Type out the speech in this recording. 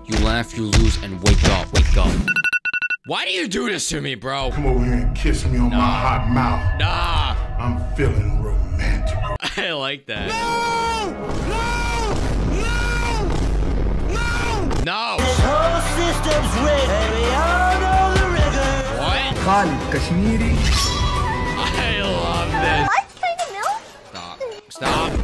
You laugh, you lose, and wake up, wake up. Why do you do this to me, bro? Come over here and kiss me on my hot mouth. Nah. I'm feeling romantic. I like that. No! No! This whole system's rigged, and we all know the rigor. What? Khalid Kashmiri. I love this. What kind of milk? Stop. Stop.